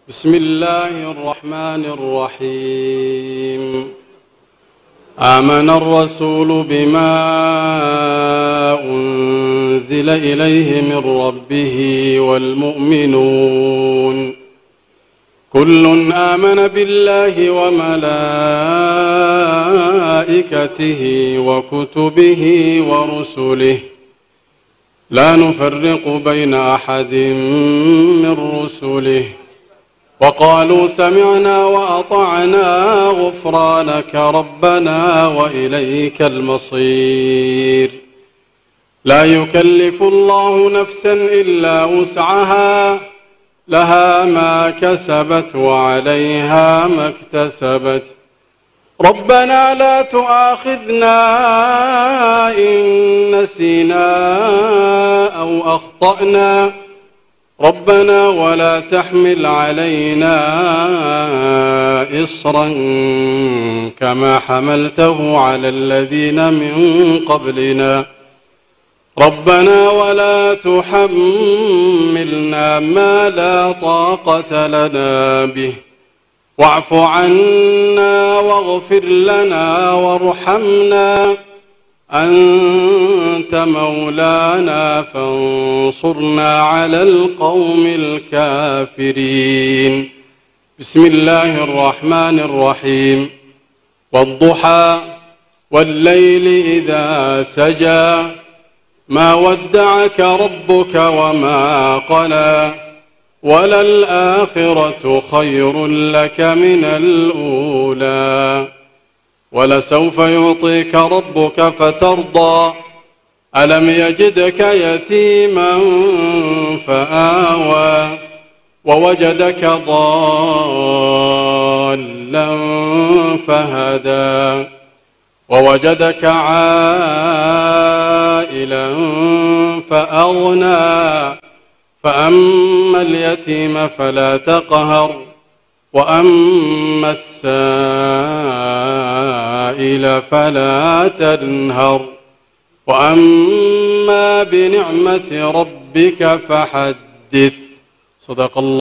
بسم الله الرحمن الرحيم. آمن الرسول بما أنزل إليه من ربه والمؤمنون كل آمن بالله وملائكته وكتبه ورسله لا نفرق بين أحد من رسله وقالوا سمعنا وأطعنا غفرانك ربنا وإليك المصير. لا يكلف الله نفسا إلا وسعها لها ما كسبت وعليها ما اكتسبت. ربنا لا تؤاخذنا إن نسينا أو أخطأنا ربنا ولا تحمل علينا إصرا كما حملته على الذين من قبلنا ربنا ولا تحملنا ما لا طاقة لنا به واعف عنا واغفر لنا وارحمنا أنت مولانا فانصرنا على القوم الكافرين. بسم الله الرحمن الرحيم. والضحى والليل إذا سجى ما ودعك ربك وما قلى وللآخرة خير لك من الأولى ولسوف يعطيك ربك فترضى ألم يجدك يتيما فآوى ووجدك ضالا فهدى ووجدك عائلا فأغنى فأما اليتيم فلا تقهر وأما السائل فلا تنهر وأما بنعمة ربك فحدث. صدق الله.